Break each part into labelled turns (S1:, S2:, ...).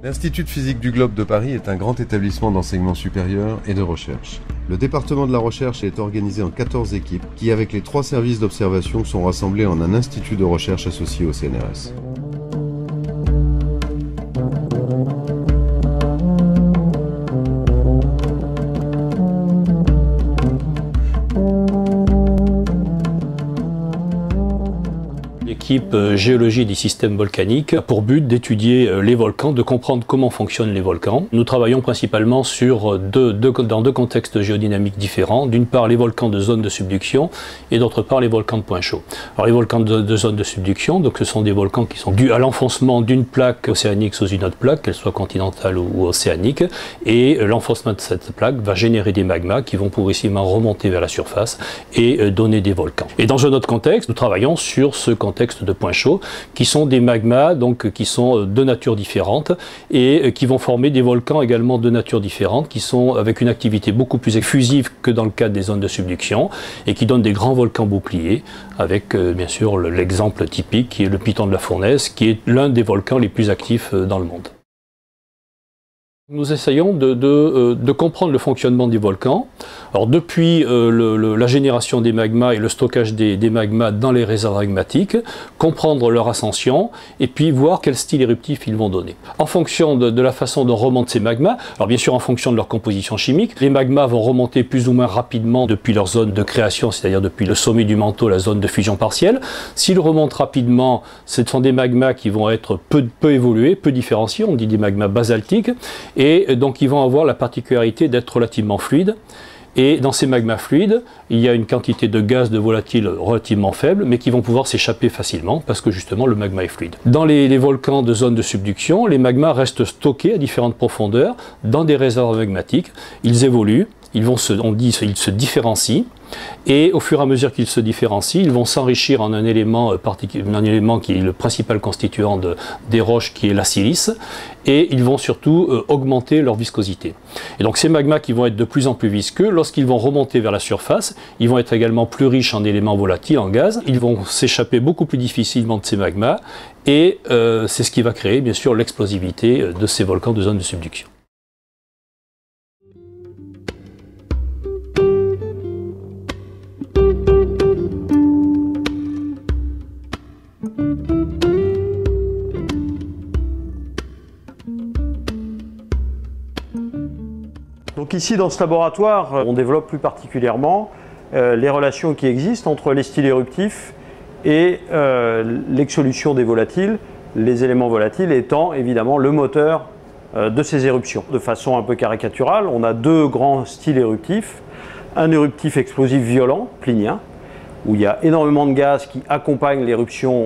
S1: L'Institut de physique du globe de Paris est un grand établissement d'enseignement supérieur et de recherche. Le département de la recherche est organisé en 14 équipes qui, avec les 3 services d'observation, sont rassemblés en un institut de recherche associé au CNRS.
S2: L'équipe géologie des systèmes volcaniques a pour but d'étudier les volcans, de comprendre comment fonctionnent les volcans. Nous travaillons principalement dans deux contextes géodynamiques différents. D'une part, les volcans de zone de subduction et d'autre part, les volcans de point chaud. Alors, les volcans de zone de subduction, donc, ce sont des volcans qui sont dus à l'enfoncement d'une plaque océanique sous une autre plaque, qu'elle soit continentale ou océanique. Et l'enfoncement de cette plaque va générer des magmas qui vont progressivement remonter vers la surface et donner des volcans. Et dans un autre contexte, nous travaillons sur ce contexte de point chaud, qui sont des magmas donc, qui sont de nature différente et qui vont former des volcans également de nature différente, qui sont avec une activité beaucoup plus effusive que dans le cadre des zones de subduction et qui donnent des grands volcans boucliers avec bien sûr l'exemple typique qui est le Piton de la Fournaise, qui est l'un des volcans les plus actifs dans le monde. Nous essayons de comprendre le fonctionnement des volcans. Alors depuis la génération des magmas et le stockage des magmas dans les réserves magmatiques, comprendre leur ascension et puis voir quel style éruptif ils vont donner. En fonction de la façon dont remontent ces magmas, alors bien sûr en fonction de leur composition chimique, les magmas vont remonter plus ou moins rapidement depuis leur zone de création, c'est-à-dire depuis le sommet du manteau, la zone de fusion partielle. S'ils remontent rapidement, ce sont des magmas qui vont être peu évolués, peu différenciés, on dit des magmas basaltiques, et donc ils vont avoir la particularité d'être relativement fluides. Et dans ces magmas fluides, il y a une quantité de gaz de volatile relativement faible, mais qui vont pouvoir s'échapper facilement parce que justement le magma est fluide. Dans les volcans de zone de subduction, les magmas restent stockés à différentes profondeurs dans des réserves magmatiques. Ils évoluent, ils se différencient. Et au fur et à mesure qu'ils se différencient, ils vont s'enrichir en un élément qui est le principal constituant des roches, qui est la silice, et ils vont surtout augmenter leur viscosité. Et donc ces magmas qui vont être de plus en plus visqueux, lorsqu'ils vont remonter vers la surface, ils vont être également plus riches en éléments volatiles, en gaz, ils vont s'échapper beaucoup plus difficilement de ces magmas, et c'est ce qui va créer bien sûr l'explosivité de ces volcans de zone de subduction.
S3: Donc ici dans ce laboratoire, on développe plus particulièrement les relations qui existent entre les styles éruptifs et l'exsolution des volatiles, les éléments volatiles étant évidemment le moteur de ces éruptions. De façon un peu caricaturale, on a 2 grands styles éruptifs. Un éruptif explosif violent, plinien, où il y a énormément de gaz qui accompagne l'éruption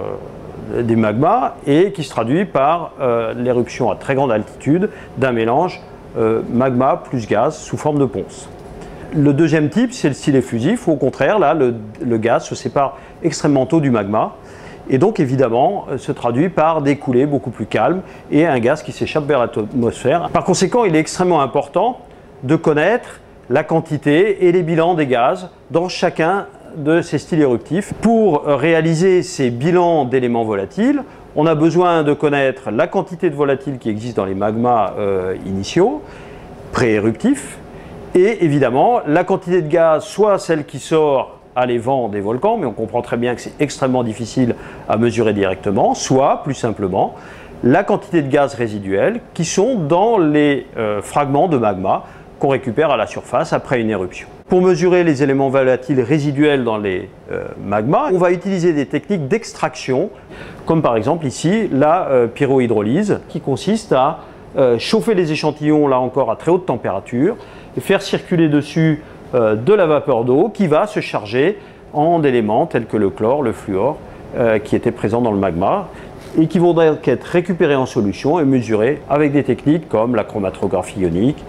S3: des magmas et qui se traduit par l'éruption à très grande altitude d'un mélange magma plus gaz sous forme de ponce. Le deuxième type, c'est le style effusif, où au contraire, là, le gaz se sépare extrêmement tôt du magma et donc évidemment se traduit par des coulées beaucoup plus calmes et un gaz qui s'échappe vers l'atmosphère. Par conséquent, il est extrêmement important de connaître la quantité et les bilans des gaz dans chacun de ces styles éruptifs. Pour réaliser ces bilans d'éléments volatiles, on a besoin de connaître la quantité de volatiles qui existe dans les magmas initiaux, pré-éruptifs, et évidemment la quantité de gaz, soit celle qui sort à l'évent des volcans, mais on comprend très bien que c'est extrêmement difficile à mesurer directement, soit plus simplement la quantité de gaz résiduels qui sont dans les fragments de magma qu'on récupère à la surface après une éruption. Pour mesurer les éléments volatiles résiduels dans les magmas, on va utiliser des techniques d'extraction, comme par exemple ici la pyrohydrolyse, qui consiste à chauffer les échantillons, là encore à très haute température, et faire circuler dessus de la vapeur d'eau qui va se charger en éléments tels que le chlore, le fluor, qui étaient présents dans le magma, et qui vont donc être récupérés en solution et mesurés avec des techniques comme la chromatographie ionique,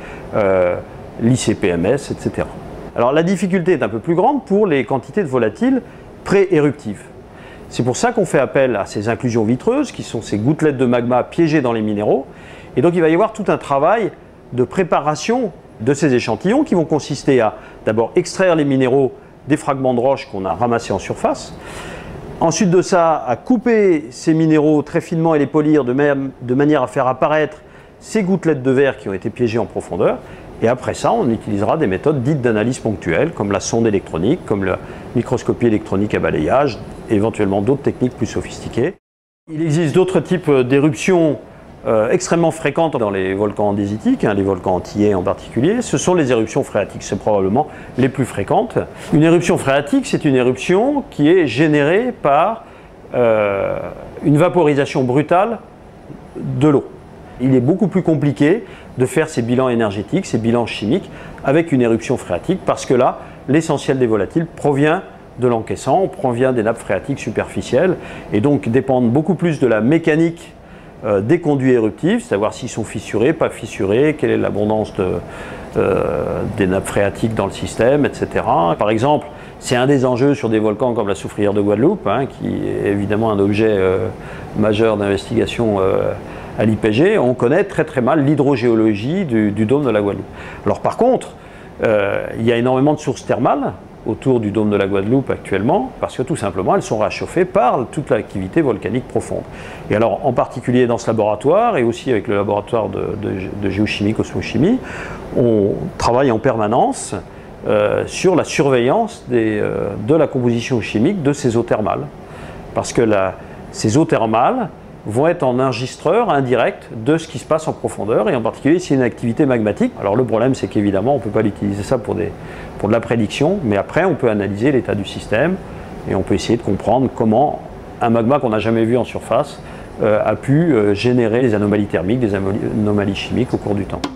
S3: l'ICP-MS, etc. Alors la difficulté est un peu plus grande pour les quantités de volatiles pré-éruptives. C'est pour ça qu'on fait appel à ces inclusions vitreuses, qui sont ces gouttelettes de magma piégées dans les minéraux. Et donc il va y avoir tout un travail de préparation de ces échantillons qui vont consister à d'abord extraire les minéraux des fragments de roche qu'on a ramassés en surface, Ensuite de ça, à couper ces minéraux très finement et les polir de manière à faire apparaître ces gouttelettes de verre qui ont été piégées en profondeur. Et après ça, on utilisera des méthodes dites d'analyse ponctuelle, comme la sonde électronique, comme la microscopie électronique à balayage, et éventuellement d'autres techniques plus sophistiquées. Il existe d'autres types d'éruptions extrêmement fréquentes dans les volcans andésitiques, les volcans antillais en particulier. Ce sont les éruptions phréatiques, c'est probablement les plus fréquentes. Une éruption phréatique, c'est une éruption qui est générée par une vaporisation brutale de l'eau. Il est beaucoup plus compliqué de faire ces bilans énergétiques, ces bilans chimiques avec une éruption phréatique parce que là, l'essentiel des volatiles provient de l'encaissant, provient des nappes phréatiques superficielles et donc dépendent beaucoup plus de la mécanique des conduits éruptifs, savoir s'ils sont fissurés, pas fissurés, quelle est l'abondance des nappes phréatiques dans le système, etc. Par exemple, c'est un des enjeux sur des volcans comme la Soufrière de Guadeloupe, qui est évidemment un objet majeur d'investigation à l'IPG. On connaît très très mal l'hydrogéologie du dôme de la Guadeloupe. Alors par contre, il y a énormément de sources thermales autour du dôme de la Guadeloupe actuellement, parce que tout simplement elles sont rachauffées par toute l'activité volcanique profonde. Et alors en particulier dans ce laboratoire, et aussi avec le laboratoire de géochimie, cosmochimie, on travaille en permanence sur la surveillance de la composition chimique de ces eaux thermales. Parce que ces eau thermales vont être en enregistreur indirect de ce qui se passe en profondeur, et en particulier s'il y a une activité magmatique. Alors le problème, c'est qu'évidemment, on ne peut pas utiliser ça pour de la prédiction, mais après, on peut analyser l'état du système, et on peut essayer de comprendre comment un magma qu'on n'a jamais vu en surface a pu générer des anomalies thermiques, des anomalies chimiques au cours du temps.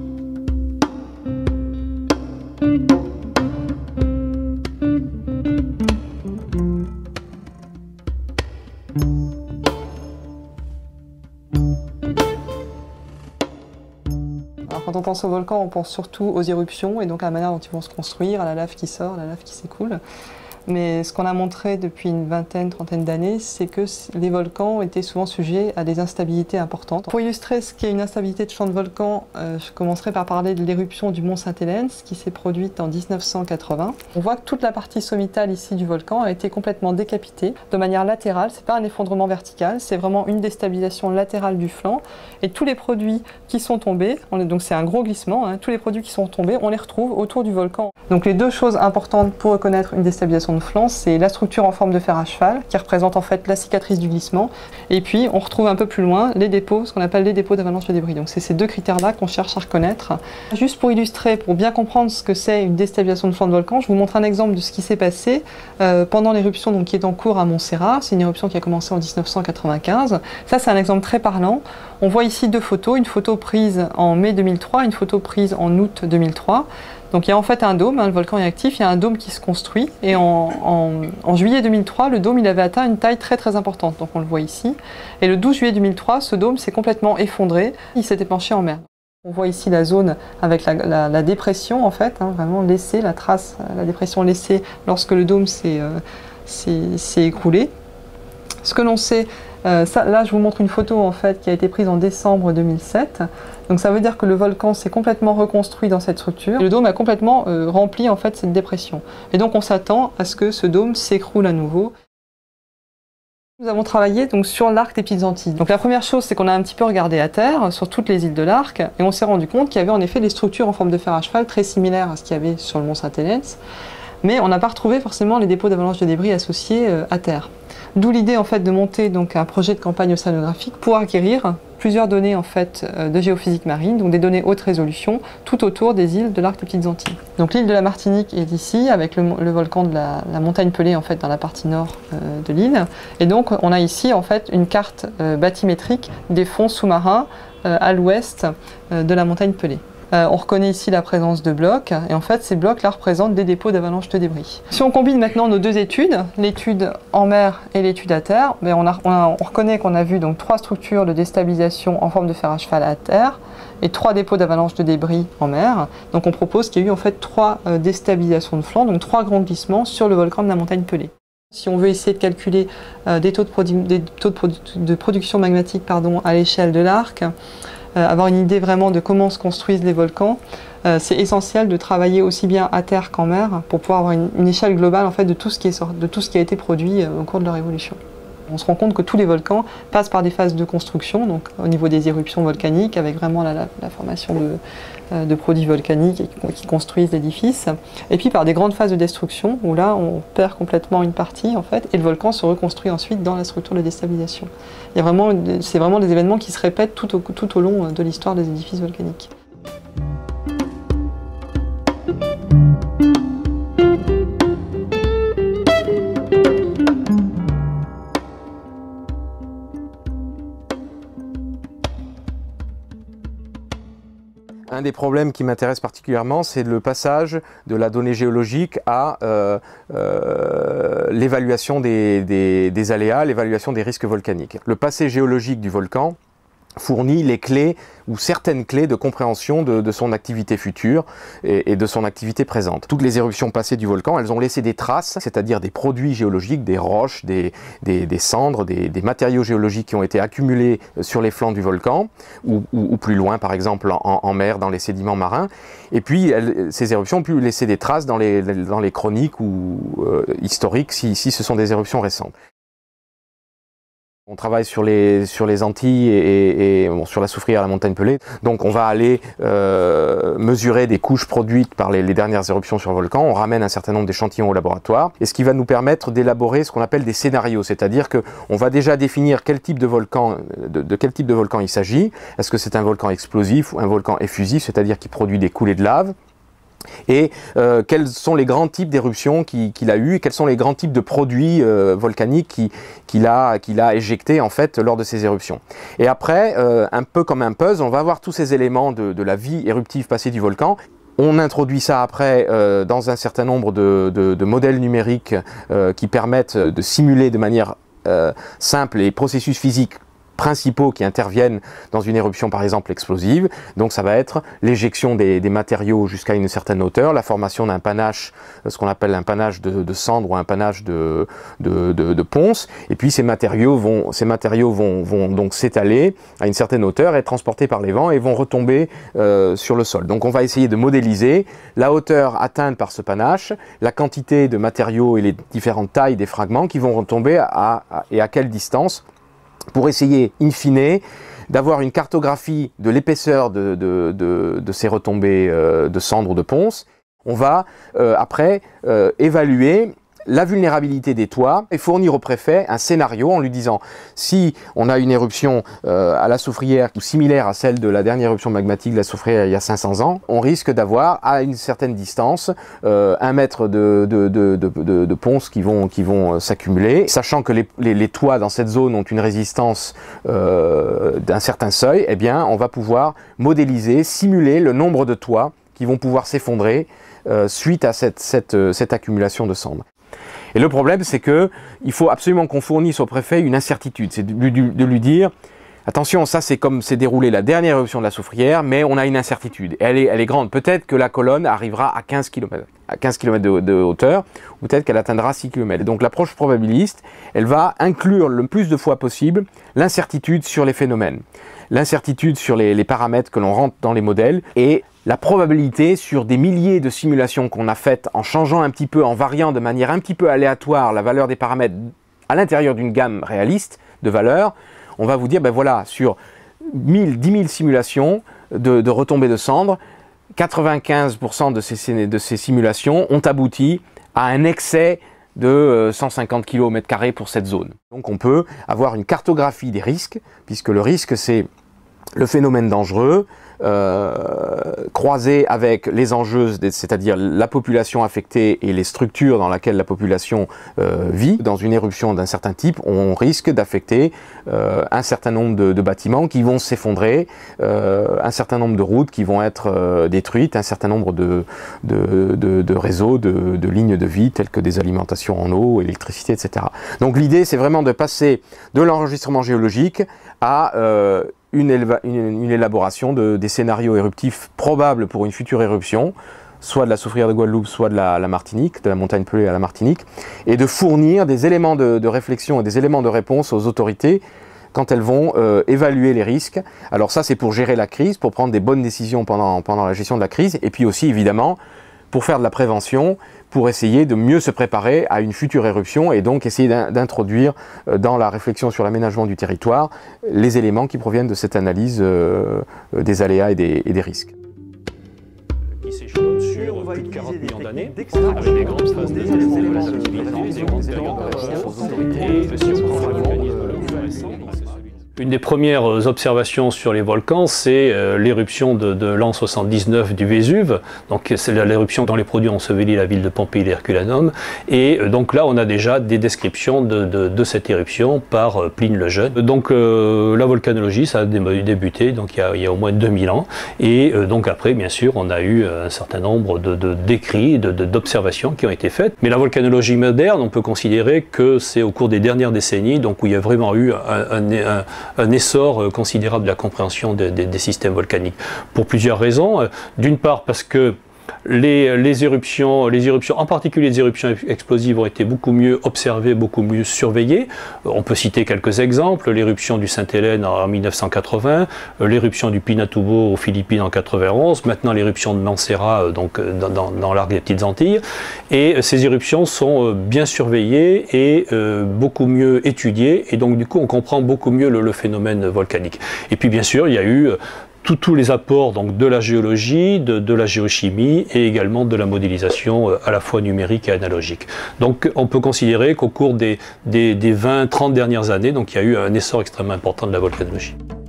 S4: Quand on pense au volcan, on pense surtout aux éruptions et donc à la manière dont ils vont se construire, à la lave qui sort, à la lave qui s'écoule. Mais ce qu'on a montré depuis une vingtaine, trentaine d'années, c'est que les volcans étaient souvent sujets à des instabilités importantes. Pour illustrer ce qu'est une instabilité de champ de volcan, je commencerai par parler de l'éruption du mont Sainte-Hélène, qui s'est produite en 1980. On voit que toute la partie sommitale ici du volcan a été complètement décapitée de manière latérale. C'est pas un effondrement vertical, c'est vraiment une déstabilisation latérale du flanc. Et tous les produits qui sont tombés, donc c'est un gros glissement, tous les produits qui sont tombés, on les retrouve autour du volcan. Donc les deux choses importantes pour reconnaître une déstabilisation de flanc, c'est la structure en forme de fer à cheval, qui représente en fait la cicatrice du glissement, et puis on retrouve un peu plus loin les dépôts, ce qu'on appelle les dépôts d'avalanche de débris. Donc c'est ces deux critères-là qu'on cherche à reconnaître. Juste pour illustrer, pour bien comprendre ce que c'est une déstabilisation de flanc de volcan, je vous montre un exemple de ce qui s'est passé pendant l'éruption qui est en cours à Montserrat. C'est une éruption qui a commencé en 1995. Ça, c'est un exemple très parlant. On voit ici deux photos, une photo prise en mai 2003, une photo prise en août 2003. Donc il y a en fait un dôme, le volcan est actif, il y a un dôme qui se construit, et en juillet 2003, le dôme il avait atteint une taille très très importante, donc on le voit ici. Et le 12 juillet 2003, ce dôme s'est complètement effondré, il s'est épanché en mer. On voit ici la zone avec la dépression en fait, vraiment laissée, la trace, la dépression laissée lorsque le dôme s'est écroulé. Ce que l'on sait, là je vous montre une photo en fait qui a été prise en décembre 2007. Donc ça veut dire que le volcan s'est complètement reconstruit dans cette structure. Le dôme a complètement rempli en fait cette dépression. Et donc on s'attend à ce que ce dôme s'écroule à nouveau. Nous avons travaillé donc sur l'arc des Petites Antilles. Donc la première chose, c'est qu'on a un petit peu regardé à terre sur toutes les îles de l'arc, et on s'est rendu compte qu'il y avait en effet des structures en forme de fer à cheval très similaires à ce qu'il y avait sur le mont Sainte-Hélène, mais on n'a pas retrouvé forcément les dépôts d'avalanche de débris associés à terre. D'où l'idée en fait de monter donc un projet de campagne océanographique pour acquérir plusieurs données en fait de géophysique marine, donc des données haute résolution tout autour des îles de l'arc des Petites Antilles. Donc l'île de la Martinique est ici avec le volcan de la montagne Pelée en fait dans la partie nord de l'île, et donc on a ici en fait une carte bathymétrique des fonds sous-marins à l'ouest de la montagne Pelée. On reconnaît ici la présence de blocs, et en fait ces blocs-là représentent des dépôts d'avalanche de débris. Si on combine maintenant nos deux études, l'étude en mer et l'étude à terre, on reconnaît qu'on a vu donc 3 structures de déstabilisation en forme de fer à cheval à terre et 3 dépôts d'avalanche de débris en mer. Donc on propose qu'il y ait eu en fait 3 déstabilisations de flanc, donc 3 grands glissements sur le volcan de la montagne Pelée. Si on veut essayer de calculer des taux de production magmatique à l'échelle de l'arc, avoir une idée vraiment de comment se construisent les volcans, c'est essentiel de travailler aussi bien à terre qu'en mer pour pouvoir avoir une échelle globale en fait, de tout ce qui a été produit au cours de leur évolution. On se rend compte que tous les volcans passent par des phases de construction, donc au niveau des éruptions volcaniques, avec vraiment la formation de produits volcaniques qui construisent l'édifice, et puis par des grandes phases de destruction, où là on perd complètement une partie en fait, et le volcan se reconstruit ensuite dans la structure de déstabilisation. C'est vraiment des événements qui se répètent tout au long de l'histoire des édifices volcaniques.
S5: Un des problèmes qui m'intéresse particulièrement, c'est le passage de la donnée géologique à l'évaluation des aléas, l'évaluation des risques volcaniques. Le passé géologique du volcan fournit les clés ou certaines clés de compréhension de son activité future et de son activité présente. Toutes les éruptions passées du volcan, elles ont laissé des traces, c'est-à-dire des produits géologiques, des roches, des cendres, des matériaux géologiques qui ont été accumulés sur les flancs du volcan ou plus loin, par exemple en mer, dans les sédiments marins. Et puis ces éruptions ont pu laisser des traces dans les chroniques ou historiques si ce sont des éruptions récentes. On travaille sur les Antilles et bon, sur la Soufrière, la montagne Pelée. Donc on va aller mesurer des couches produites par les dernières éruptions sur le volcan. On ramène un certain nombre d'échantillons au laboratoire. Et ce qui va nous permettre d'élaborer ce qu'on appelle des scénarios. C'est-à-dire qu'on va déjà définir quel type de volcan, de quel type de volcan il s'agit. Est-ce que c'est un volcan explosif ou un volcan effusif, c'est-à-dire qui produit des coulées de lave? Et quels sont les grands types d'éruptions qu'il a eu et quels sont les grands types de produits volcaniques qu'il a éjectés en fait lors de ces éruptions. Et après, un peu comme un puzzle, on va avoir tous ces éléments de la vie éruptive passée du volcan. On introduit ça après dans un certain nombre de modèles numériques qui permettent de simuler de manière simple les processus physiques principaux qui interviennent dans une éruption par exemple explosive. Donc ça va être l'éjection des matériaux jusqu'à une certaine hauteur, la formation d'un panache, ce qu'on appelle un panache de cendres ou un panache de ponce, et puis ces matériaux vont donc s'étaler à une certaine hauteur, être transportés par les vents et vont retomber sur le sol. Donc on va essayer de modéliser la hauteur atteinte par ce panache, la quantité de matériaux et les différentes tailles des fragments qui vont retomber et à quelle distance, pour essayer, in fine, d'avoir une cartographie de l'épaisseur de ces retombées de cendres ou de ponce. On va après évaluer la vulnérabilité des toits et fournir au préfet un scénario en lui disant si on a une éruption à la Soufrière ou similaire à celle de la dernière éruption magmatique de la Soufrière il y a 500 ans, on risque d'avoir à une certaine distance 1 mètre de ponces qui vont s'accumuler, sachant que les toits dans cette zone ont une résistance d'un certain seuil. Eh bien on va pouvoir modéliser, simuler le nombre de toits qui vont pouvoir s'effondrer suite à cette accumulation de cendres. Et le problème, c'est qu'il faut absolument qu'on fournisse au préfet une incertitude. C'est de lui dire, attention, ça c'est comme s'est déroulée la dernière éruption de la Soufrière, mais on a une incertitude. Et elle est grande. Peut-être que la colonne arrivera à 15 km de hauteur, ou peut-être qu'elle atteindra 6 km. Et donc l'approche probabiliste, elle va inclure le plus de fois possible l'incertitude sur les phénomènes, l'incertitude sur les paramètres que l'on rentre dans les modèles, et la probabilité sur des milliers de simulations qu'on a faites en changeant un petit peu, en variant de manière un petit peu aléatoire la valeur des paramètres à l'intérieur d'une gamme réaliste de valeurs. On va vous dire, ben voilà, sur 10 000 simulations de retombées de cendres, 95% de ces simulations ont abouti à un excès de 150 km² pour cette zone. Donc on peut avoir une cartographie des risques, puisque le risque c'est le phénomène dangereux, croisé avec les enjeux, c'est-à-dire la population affectée et les structures dans lesquelles la population vit. Dans une éruption d'un certain type, on risque d'affecter un certain nombre de bâtiments qui vont s'effondrer, un certain nombre de routes qui vont être détruites, un certain nombre de réseaux, de lignes de vie, telles que des alimentations en eau, électricité, etc. Donc l'idée, c'est vraiment de passer de l'enregistrement géologique à une élaboration des scénarios éruptifs probables pour une future éruption, soit de la Soufrière de Guadeloupe, soit de la Martinique, de la montagne Pelée à la Martinique, et de fournir des éléments de réflexion et des éléments de réponse aux autorités quand elles vont évaluer les risques. Alors ça, c'est pour gérer la crise, pour prendre des bonnes décisions pendant la gestion de la crise, et puis aussi, évidemment, pour faire de la prévention, pour essayer de mieux se préparer à une future éruption et donc essayer d'introduire dans la réflexion sur l'aménagement du territoire les éléments qui proviennent de cette analyse des aléas et des risques.
S2: Qui s'échelonne sur plus de 40 millions d'années, avec des grandes phases de activité, des grandes périodes de recherche, et si on prend le mécanisme le plus récent, c'est celui. Une des premières observations sur les volcans, c'est l'éruption de l'an 79 du Vésuve. Donc c'est l'éruption dont les produits ont enseveli la ville de Pompéi et Herculanum. Et donc là, on a déjà des descriptions de cette éruption par Pline le Jeune. Donc la volcanologie, ça a débuté donc, il y a au moins 2000 ans. Et donc après, bien sûr, on a eu un certain nombre d'écrits, d'observations qui ont été faites. Mais la volcanologie moderne, on peut considérer que c'est au cours des dernières décennies, donc où il y a vraiment eu un essor considérable de la compréhension des systèmes volcaniques. Pour plusieurs raisons. D'une part parce que les éruptions, en particulier les éruptions explosives, ont été beaucoup mieux observées, beaucoup mieux surveillées. On peut citer quelques exemples, l'éruption du Sainte-Hélène en 1980, l'éruption du Pinatubo aux Philippines en 91, maintenant l'éruption de Mansera donc, dans l'arc des Petites Antilles. Et ces éruptions sont bien surveillées et beaucoup mieux étudiées, et donc du coup on comprend beaucoup mieux le phénomène volcanique. Et puis bien sûr, il y a eu tous les apports donc, de la géologie, de la géochimie et également de la modélisation à la fois numérique et analogique. Donc on peut considérer qu'au cours des 20-30 dernières années, donc, il y a eu un essor extrêmement important de la volcanologie.